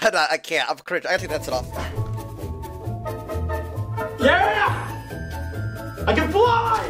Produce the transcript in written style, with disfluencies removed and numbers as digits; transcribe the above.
I can't. I'm cringe. I gotta take that set off. Yeah! I can fly!